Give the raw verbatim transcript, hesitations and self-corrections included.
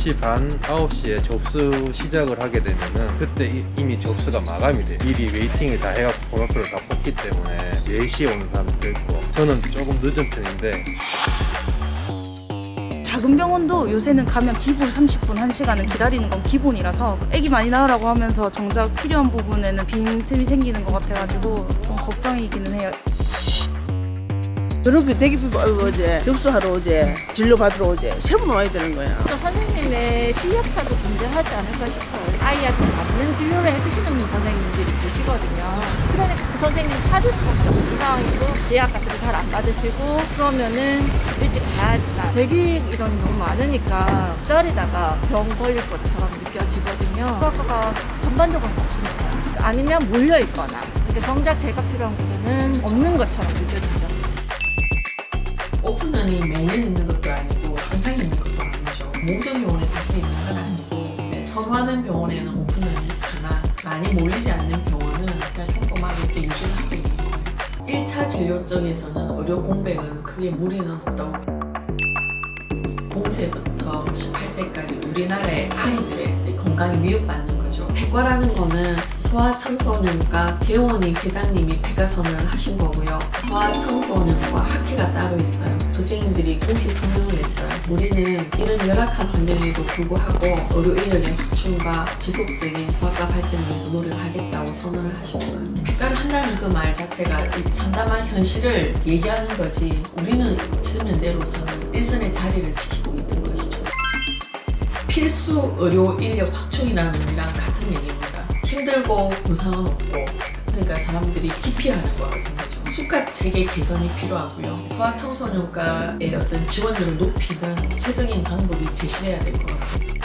시 반, 아홉 시에 접수 시작을 하게 되면은 그때 이, 이미 접수가 마감이 돼요. 미리 웨이팅을 다 해갖고 번호표를 다 뽑기 때문에 네 시에 오는 사람도 있고, 저는 조금 늦은 편인데. 작은 병원도 요새는 가면 기본 삼십 분, 한 시간은 기다리는 건 기본이라서 애기 많이 낳으라고 하면서 정작 필요한 부분에는 빈틈이 생기는 것 같아가지고 좀 걱정이기는 해요. 그룹이 대기표 어제 접수하러 오지, 진료받으러 오지, 세 번 와야 되는 거야. 선생님의 실력차도 존재하지 않을까 싶어요. 아이한테 맞는 진료를 해주시는 선생님들이 계시거든요. 그러니까 그 선생님 찾을 수밖에 없는 상황이고, 예약 같은 거 잘 안 받으시고 그러면은 일찍 가야지만 대기 인원이 너무 많으니까 기다리다가 병 걸릴 것처럼 느껴지거든요. 수학과가 전반적으로 없습니다. 아니면 몰려있거나, 그러니까 정작 제가 필요한 곳에는 없는 것처럼 느껴지죠. 오픈런이 매년 있는 것도 아니고 항상 있는 것도 아니죠. 모든 병원에 사실 있는 건 아니고, 이제 선호하는 병원에는 오픈런이 있지만 많이 몰리지 않는 병원은 그냥 꼼꼼하게 이렇게 유지를 하고 있는 거예요. 일 차 진료 쪽에서는 의료 공백은 크게 무리는 없다고. 공세부터 십팔 세까지 우리나라의 아이들의 건강이 미흡받는 거죠. 폐과라는 거는 소아청소년과 개원이 회장님이 폐과선언을 하신 거고요. 소아청소년과 학회가 따로 있어요. 선생님들이 공식 성명을 냈어요. 우리는 이런 열악한 환경에도 불구하고 의료 인력의 확충과 지속적인 소아과 발전을 위해서 노력을 하겠다고 선언을 하셨어요. 폐과를 한다는 그 말 자체가 이 참담한 현실을 얘기하는 거지, 우리는 지금 현재로서는 일선의 자리를 지키고 있는 것이죠. 필수 의료 인력 확충이라는 의미랑 같은 얘기입니다. 힘들고 보상은 없고, 그러니까 사람들이 기피하는 거거든요. 수가 체계 개선이 필요하고요. 소아청소년과의 어떤 지원율을 높이는 구체적인 방법이 제시돼야 될 것 같아요.